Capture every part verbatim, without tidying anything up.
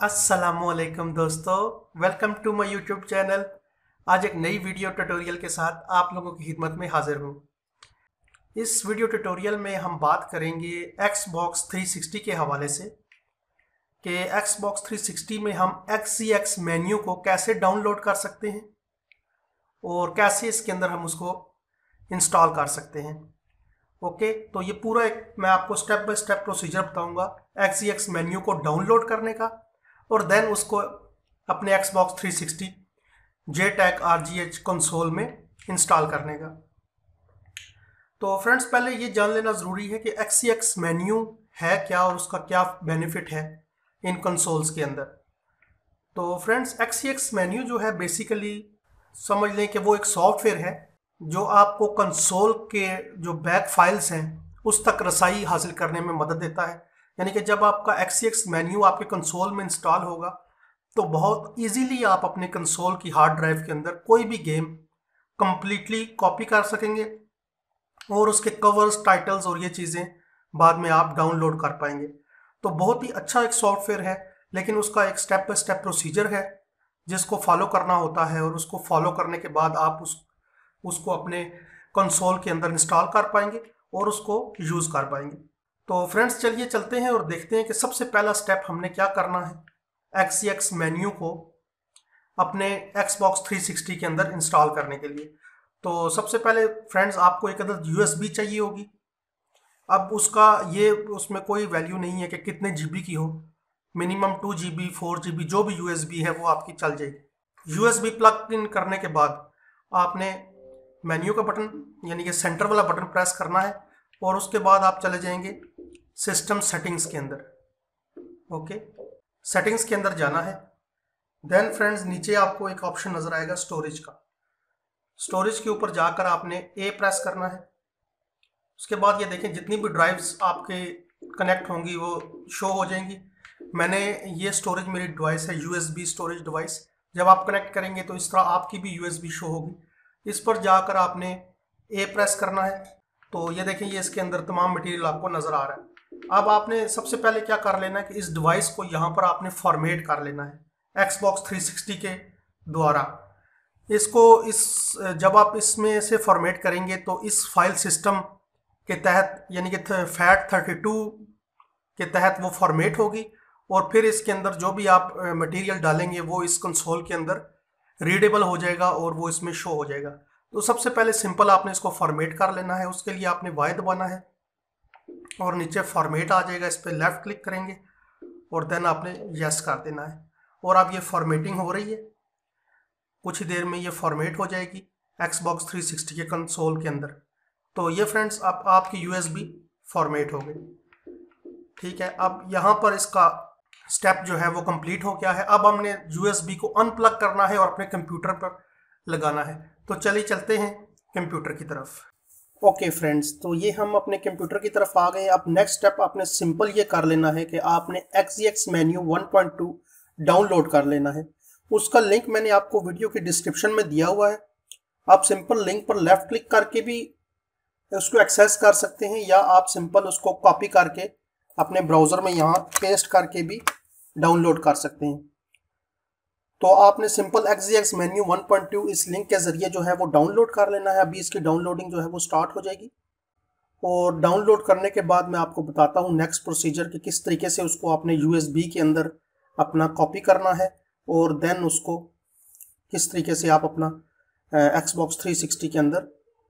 अस्सलामुअलैकुम दोस्तों, welcome to my YouTube channel. आज एक नई वीडियो ट्यूटोरियल के साथ आप लोगों की खिदमत में हाजिर हूँ। इस वीडियो ट्यूटोरियल में हम बात करेंगे Xbox थ्री सिक्सटी के हवाले से कि Xbox थ्री सिक्सटी में हम XeX मेन्यू को कैसे डाउनलोड कर सकते हैं और कैसे इसके अंदर हम उसको इंस्टॉल कर सकते हैं। ओके, तो ये पूरा एक मैं आपको स्टेप बाय स्टेप प्रोसीजर बताऊंगा XeX मेन्यू को डाउनलोड करने का और देन उसको अपने Xbox three sixty J tag R G H console में इंस्टॉल करने का। तो फ्रेंड्स, पहले ये जान लेना ज़रूरी है कि XeX मेन्यू है क्या और उसका क्या बेनिफिट है इन कंसोल्स के अंदर। तो फ्रेंड्स, XeX मेन्यू जो है बेसिकली समझ लें कि वो एक सॉफ्टवेयर है जो आपको कंसोल के जो बैक फाइल्स हैं उस तक रसाई हासिल करने में मदद देता है। यानी कि जब आपका XeX मेन्यू आपके कंसोल में इंस्टॉल होगा तो बहुत इजीली आप अपने कंसोल की हार्ड ड्राइव के अंदर कोई भी गेम कंप्लीटली कॉपी कर सकेंगे और उसके कवर्स, टाइटल्स और ये चीज़ें बाद में आप डाउनलोड कर पाएंगे। तो बहुत ही अच्छा एक सॉफ्टवेयर है, लेकिन उसका एक स्टेप बाय स्टेप प्रोसीजर है जिसको फॉलो करना होता है और उसको फॉलो करने के बाद आप उस उसको अपने कंसोल के अंदर इंस्टॉल कर पाएंगे और उसको यूज़ कर पाएंगे। तो फ्रेंड्स, चलिए चलते हैं और देखते हैं कि सबसे पहला स्टेप हमने क्या करना है XeX मेन्यू को अपने Xbox थ्री सिक्सटी के अंदर इंस्टॉल करने के लिए। तो सबसे पहले फ्रेंड्स, आपको एक अदद यूएसबी चाहिए होगी। अब उसका ये उसमें कोई वैल्यू नहीं है कि कितने जीबी की हो, minimum two G B four G B जो भी यूएसबी है वो आपकी चल जाएगी। यूएसबी प्लग इन करने के बाद आपने मेन्यू का बटन यानी कि सेंटर वाला बटन प्रेस करना है और उसके बाद आप चले जाएंगे सिस्टम सेटिंग्स के अंदर। ओके, सेटिंग्स के अंदर जाना है। देन फ्रेंड्स, नीचे आपको एक ऑप्शन नज़र आएगा स्टोरेज का। स्टोरेज के ऊपर जाकर आपने ए प्रेस करना है। उसके बाद ये देखें जितनी भी ड्राइव्स आपके कनेक्ट होंगी वो शो हो जाएंगी। मैंने ये स्टोरेज मेरी डिवाइस है यूएसबी स्टोरेज डिवाइस। जब आप कनेक्ट करेंगे तो इस तरह आपकी भी यूएसबी शो होगी। इस पर जाकर आपने ए प्रेस करना है। तो ये देखें, ये इसके अंदर तमाम मटेरियल आपको नज़र आ रहा है। अब आपने सबसे पहले क्या कर लेना है कि इस डिवाइस को यहाँ पर आपने फॉर्मेट कर लेना है Xbox थ्री सिक्सटी के द्वारा। इसको इस जब आप इसमें से फॉर्मेट करेंगे तो इस फाइल सिस्टम के तहत यानी कि फैट थर्टी टू के तहत वो फॉर्मेट होगी और फिर इसके अंदर जो भी आप मटेरियल डालेंगे वो इस कंसोल के अंदर रीडेबल हो जाएगा और वो इसमें शो हो जाएगा। तो सबसे पहले सिंपल आपने इसको फॉर्मेट कर लेना है। उसके लिए आपने वाई दबाना है और नीचे फॉर्मेट आ जाएगा, इस पर लेफ़्ट क्लिक करेंगे और देन आपने यस कर देना है। और अब ये फॉर्मेटिंग हो रही है, कुछ ही देर में ये फॉर्मेट हो जाएगी Xbox थ्री सिक्सटी के कंसोल के अंदर। तो ये फ्रेंड्स, अब आपकी यूएसबी फॉर्मेट हो गई। ठीक है, अब यहाँ पर इसका स्टेप जो है वो कंप्लीट हो गया है। अब हमने यूएसबी को अनप्लग करना है और अपने कंप्यूटर पर लगाना है। तो चलिए चलते हैं कंप्यूटर की तरफ। ओके फ्रेंड्स, तो ये हम अपने कंप्यूटर की तरफ आ गए। अब नेक्स्ट स्टेप आपने सिंपल ये कर लेना है कि आपने XeX menu one point two download कर लेना है। उसका लिंक मैंने आपको वीडियो के डिस्क्रिप्शन में दिया हुआ है। आप सिंपल लिंक पर लेफ्ट क्लिक करके भी उसको एक्सेस कर सकते हैं या आप सिंपल उसको कॉपी करके अपने ब्राउज़र में यहाँ पेस्ट करके भी डाउनलोड कर सकते हैं। तो आपने simple XeX menu one point two इस लिंक के ज़रिए जो है वो डाउनलोड कर लेना है। अभी इसकी डाउनलोडिंग जो है वो स्टार्ट हो जाएगी और डाउनलोड करने के बाद मैं आपको बताता हूँ नेक्स्ट प्रोसीजर कि किस तरीके से उसको आपने यूएसबी के अंदर अपना कॉपी करना है और देन उसको किस तरीके से आप अपना Xbox थ्री सिक्सटी के अंदर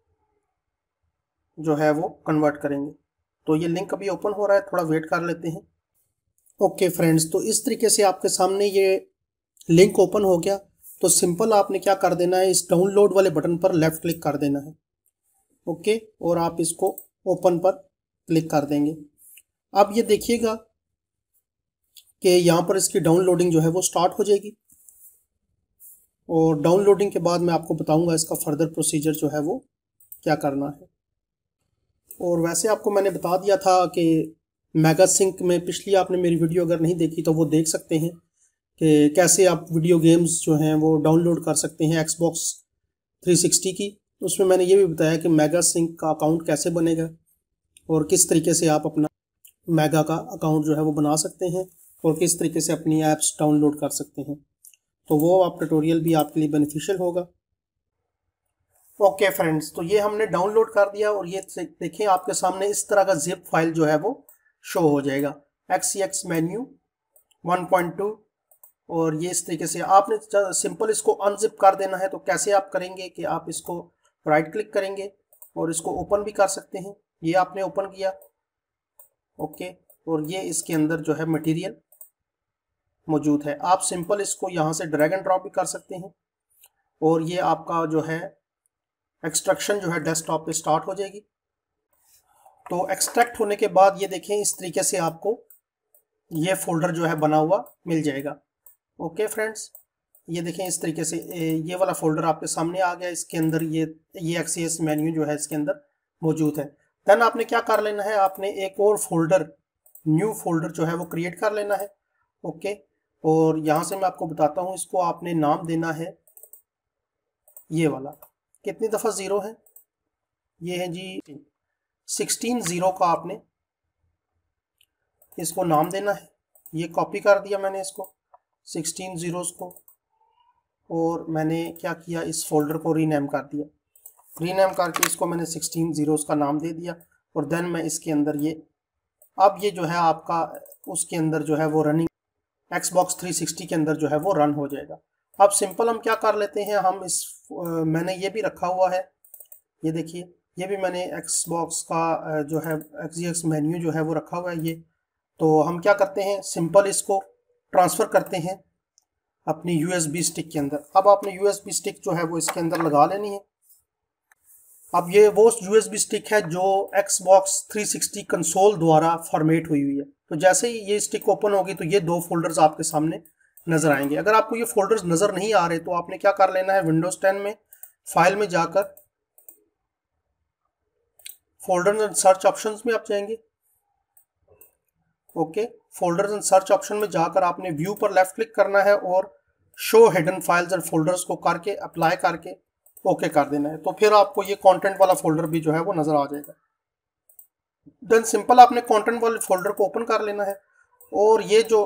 जो है वो कन्वर्ट करेंगे। तो ये लिंक अभी ओपन हो रहा है, थोड़ा वेट कर लेते हैं। ओके फ्रेंड्स, तो इस तरीके से आपके सामने ये लिंक ओपन हो गया। तो सिंपल आपने क्या कर देना है, इस डाउनलोड वाले बटन पर लेफ्ट क्लिक कर देना है। ओके, और आप इसको ओपन पर क्लिक कर देंगे। अब ये देखिएगा कि यहाँ पर इसकी डाउनलोडिंग जो है वो स्टार्ट हो जाएगी और डाउनलोडिंग के बाद मैं आपको बताऊंगा इसका फर्दर प्रोसीजर जो है वो क्या करना है। और वैसे आपको मैंने बता दिया था कि मेगा सिंक में पिछली आपने मेरी वीडियो अगर नहीं देखी तो वो देख सकते हैं कि कैसे आप वीडियो गेम्स जो हैं वो डाउनलोड कर सकते हैं Xbox थ्री सिक्सटी की। उसमें मैंने ये भी बताया कि मेगा सिंक का अकाउंट कैसे बनेगा और किस तरीके से आप अपना मेगा का अकाउंट जो है वो बना सकते हैं। और किस तरीके से अपनी ऐप्स डाउनलोड कर सकते हैं। तो वो आप ट्यूटोरियल भी आपके लिए बेनिफिशियल होगा। ओके फ्रेंड्स, तो ये हमने डाउनलोड कर दिया और ये देखें आपके सामने इस तरह का जिप फाइल जो है वो शो हो जाएगा, XeX menu one point two. और ये इस तरीके से आपने सिंपल इसको अनजिप कर देना है। तो कैसे आप करेंगे कि आप इसको राइट क्लिक करेंगे और इसको ओपन भी कर सकते हैं। ये आपने ओपन किया, ओके, और ये इसके अंदर जो है मटेरियल मौजूद है। आप सिंपल इसको यहाँ से ड्रैग एंड ड्रॉप भी कर सकते हैं और ये आपका जो है एक्सट्रैक्शन जो है डेस्कटॉप पे स्टार्ट हो जाएगी। तो एक्सट्रैक्ट होने के बाद ये देखें इस तरीके से आपको ये फोल्डर जो है बना हुआ मिल जाएगा। ओके फ्रेंड्स, ये देखें इस तरीके से ये वाला फोल्डर आपके सामने आ गया। इसके अंदर ये ये XeX मेन्यू जो है इसके अंदर मौजूद है। देन आपने क्या कर लेना है, आपने एक और फोल्डर, न्यू फोल्डर जो है वो क्रिएट कर लेना है। ओके, और यहाँ से मैं आपको बताता हूँ, इसको आपने नाम देना है ये वाला, कितनी दफ़ा ज़ीरो है, ये है जी सिक्सटीन ज़ीरो का आपने इसको नाम देना है। ये कॉपी कर दिया मैंने इसको सिक्सटीन ज़ीरोस को, और मैंने क्या किया, इस फोल्डर को रीनेम कर दिया। रीनेम करके इसको मैंने सिक्सटीन ज़ीरोस का नाम दे दिया। और देन मैं इसके अंदर ये अब ये जो है आपका उसके अंदर जो है वो रनिंग Xbox थ्री सिक्सटी के अंदर जो है वो रन हो जाएगा। अब सिंपल हम क्या कर लेते हैं, हम इस आ, मैंने ये भी रखा हुआ है, ये देखिए ये भी मैंने Xbox का जो है XeX मेन्यू जो है वो रखा हुआ है ये। तो हम क्या करते हैं, सिंपल इसको ट्रांसफ़र करते हैं अपनी यूएसबी स्टिक के अंदर। अब आपने यूएसबी स्टिक जो है वो इसके अंदर लगा लेनी है। अब ये वो यूएसबी स्टिक है जो Xbox थ्री सिक्सटी कंसोल द्वारा फॉर्मेट हुई हुई है। तो जैसे ही ये स्टिक ओपन होगी तो ये दो फोल्डर्स आपके सामने नज़र आएंगे। अगर आपको ये फोल्डर्स नज़र नहीं आ रहे तो आपने क्या कर लेना है, विंडोज़ टेन में फाइल में जाकर फोल्डर्स एंड सर्च ऑप्शंस में आप जाएंगे। Okay, folders and search option में जाकर आपने व्यू पर लेफ्ट क्लिक करना है और show hidden files and folders को करके अप्लाई करके ओके कर देना है। तो फिर आपको ये कंटेंट वाला फोल्डर भी जो है वो नज़र आ जाएगा। देन सिंपल आपने कंटेंट वाले फोल्डर को ओपन कर लेना है और ये जो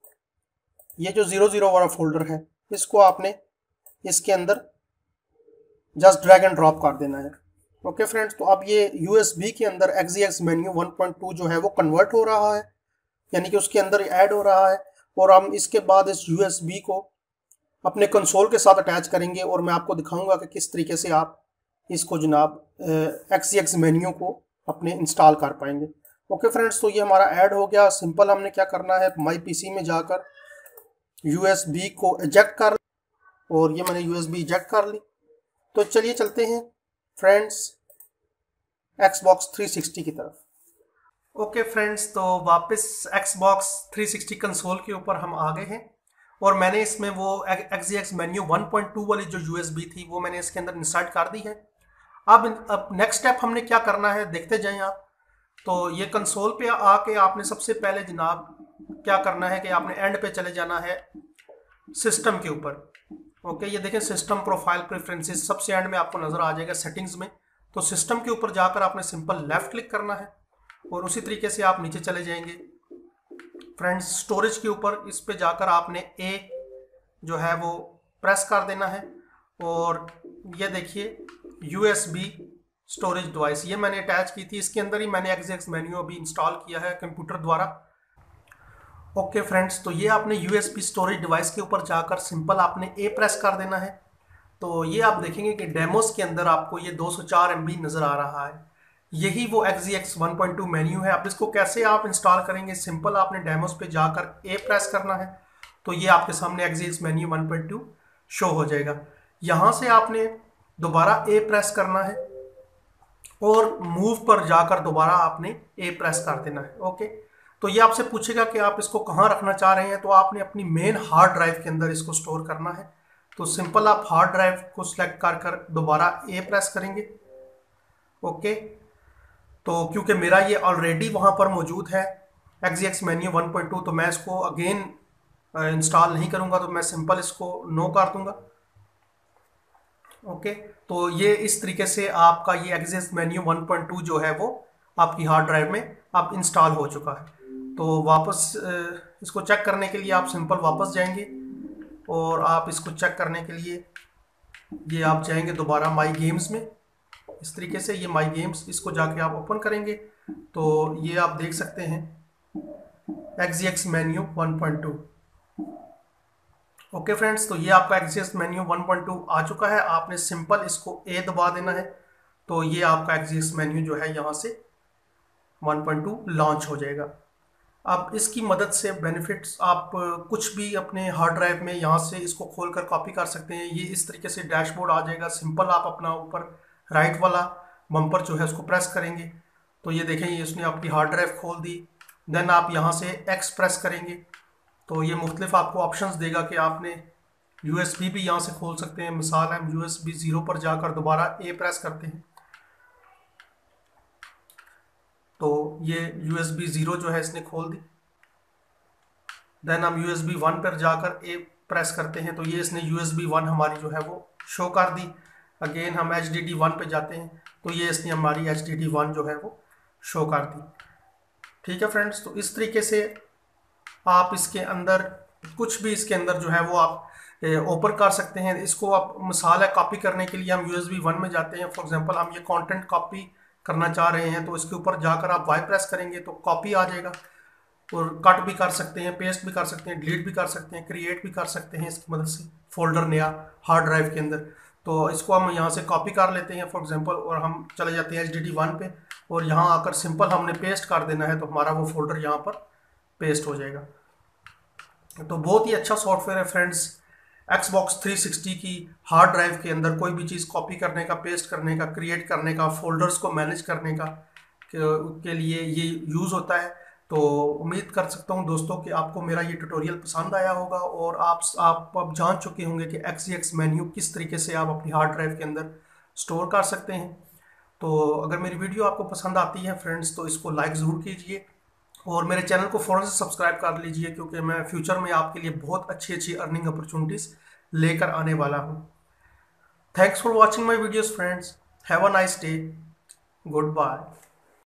ये जो ज़ीरो ज़ीरो वाला फोल्डर है इसको आपने इसके अंदर जस्ट ड्रैग एंड ड्रॉप कर देना है। ओके फ्रेंड्स, तो अब ये यूएसबी के अंदर XeX menu one point two जो है वो कन्वर्ट हो रहा है, यानी कि उसके अंदर ऐड हो रहा है। और हम इसके बाद इस यूएसबी को अपने कंसोल के साथ अटैच करेंगे और मैं आपको दिखाऊंगा कि किस तरीके से आप इसको जनाब XeX मेन्यू को अपने इंस्टॉल कर पाएंगे। ओके फ्रेंड्स, तो ये हमारा ऐड हो गया। सिंपल हमने क्या करना है, माई पीसी में जाकर यूएसबी को इजेक्ट कर, और ये मैंने यूएसबी इजेक्ट कर ली। तो चलिए चलते हैं फ्रेंड्स Xbox थ्री सिक्सटी की तरफ। ओके फ्रेंड्स, तो वापस Xbox थ्री सिक्सटी कंसोल के ऊपर हम आ गए हैं और मैंने इसमें वो XeX menu one point two वाली जो यूएसबी थी वो मैंने इसके अंदर इंसर्ट कर दी है। अब अब नेक्स्ट स्टेप हमने क्या करना है, देखते जाएं आप। तो ये कंसोल पे आके आपने सबसे पहले जनाब क्या करना है कि आपने एंड पे चले जाना है सिस्टम के ऊपर। ओके, ये देखें सिस्टम प्रोफाइल प्रेफरेंसेस सबसे एंड में आपको नज़र आ जाएगा सेटिंग्स में। तो सिस्टम के ऊपर जाकर आपने सिंपल लेफ्ट क्लिक करना है और उसी तरीके से आप नीचे चले जाएंगे फ्रेंड्स स्टोरेज के ऊपर। इस पे जाकर आपने ए जो है वो प्रेस कर देना है और ये देखिए यूएसबी स्टोरेज डिवाइस ये मैंने अटैच की थी। इसके अंदर ही मैंने XeX मेन्यू अभी इंस्टॉल किया है कंप्यूटर द्वारा। ओके फ्रेंड्स, तो ये आपने यूएसबी स्टोरेज डिवाइस के ऊपर जाकर सिंपल आपने ए प्रेस कर देना है। तो ये आप देखेंगे कि डेमोस के अंदर आपको ये दो सौ चार एम बी नज़र आ रहा है। यही वो XeX one point two menu है। अब इसको कैसे आप इंस्टॉल करेंगे, सिंपल आपने डेमोस पे जाकर ए प्रेस करना है तो ये आपके सामने XeX menu one point two show हो जाएगा। यहाँ से आपने दोबारा ए प्रेस करना है और मूव पर जाकर दोबारा आपने ए प्रेस कर देना है। ओके, तो ये आपसे पूछेगा कि आप इसको कहाँ रखना चाह रहे हैं, तो आपने अपनी मेन हार्ड ड्राइव के अंदर इसको स्टोर करना है। तो सिंपल आप हार्ड ड्राइव को सिलेक्ट कर कर दोबारा ए प्रेस करेंगे। ओके, तो क्योंकि मेरा ये ऑलरेडी वहाँ पर मौजूद है XeX menu one point two, तो मैं इसको अगेन इंस्टॉल नहीं करूँगा, तो मैं सिंपल इसको नो कर दूँगा। ओके, तो ये इस तरीके से आपका ये XeX menu one point two जो है वो आपकी हार्ड ड्राइव में अब इंस्टॉल हो चुका है। तो वापस इसको चेक करने के लिए आप सिंपल वापस जाएंगे और आप इसको चेक करने के लिए ये आप जाएंगे दोबारा माई गेम्स में। इस तरीके से ये माई गेम्स, इसको जाके आप ओपन करेंगे तो ये आप देख सकते हैं XeX menu one point two. Okay friends, तो ये आपका XeX menu one point two आ चुका है। आपने सिंपल इसको ए दबा देना है तो ये आपका XeX मेन्यू जो है यहाँ से वन पॉइंट टू लॉन्च हो जाएगा। अब इसकी मदद से बेनिफिट्स, आप कुछ भी अपने हार्ड ड्राइव में यहाँ से इसको खोलकर कॉपी कर सकते हैं। ये इस तरीके से डैशबोर्ड आ जाएगा। सिंपल आप अपना ऊपर राइट वाला बम्पर जो है उसको प्रेस करेंगे तो ये देखें ये उसने आपकी हार्ड ड्राइव खोल दी। देन आप यहाँ से एक्स प्रेस करेंगे तो ये मुख्तलिफ आपको ऑप्शंस देगा कि आपने यूएसबी भी यहाँ से खोल सकते हैं। मिसाल हम यूएसबी ज़ीरो पर जाकर दोबारा ए प्रेस करते हैं तो ये यूएसबी ज़ीरो जो है इसने खोल दी। देन हम यूएसबी वन पर जाकर ए प्रेस करते हैं तो ये इसने यूएसबी वन हमारी जो है वो शो कर दी। अगेन हम एच डी डी वन पे जाते हैं तो ये इसने हमारी एच डी डी वन जो है वो शो कर दी। ठीक है फ्रेंड्स, तो इस तरीके से आप इसके अंदर कुछ भी इसके अंदर जो है वो आप ओपन कर सकते हैं। इसको आप मिसाल है कॉपी करने के लिए हम यूएसबी वन में जाते हैं। फॉर एग्जांपल हम ये कंटेंट कॉपी करना चाह रहे हैं तो इसके ऊपर जाकर आप वाई प्रेस करेंगे तो कॉपी आ जाएगा। और कट भी कर सकते हैं, पेस्ट भी कर सकते हैं, डिलीट भी कर सकते हैं, क्रिएट भी कर सकते हैं इसकी मदद से फोल्डर नया हार्ड ड्राइव के अंदर। तो इसको हम यहाँ से कॉपी कर लेते हैं फॉर एग्जांपल और हम चले जाते हैं एच डी डी वन पे और यहाँ आकर सिंपल हमने पेस्ट कर देना है तो हमारा वो फोल्डर यहाँ पर पेस्ट हो जाएगा। तो बहुत ही अच्छा सॉफ्टवेयर है फ्रेंड्स। Xbox थ्री सिक्सटी की हार्ड ड्राइव के अंदर कोई भी चीज़ कॉपी करने का, पेस्ट करने का, क्रिएट करने का, फोल्डर्स को मैनेज करने का के, के लिए ये यूज़ होता है। तो उम्मीद कर सकता हूँ दोस्तों कि आपको मेरा ये ट्यूटोरियल पसंद आया होगा और आप आप अब जान चुके होंगे कि XeX मेन्यू किस तरीके से आप अपनी हार्ड ड्राइव के अंदर स्टोर कर सकते हैं। तो अगर मेरी वीडियो आपको पसंद आती है फ्रेंड्स तो इसको लाइक ज़रूर कीजिए और मेरे चैनल को फ़ौरन से सब्सक्राइब कर लीजिए क्योंकि मैं फ्यूचर में आपके लिए बहुत अच्छी अच्छी अर्निंग अपॉर्चुनिटीज़ लेकर आने वाला हूँ। Thanks for watching my videos friends. Have a nice day. Good bye.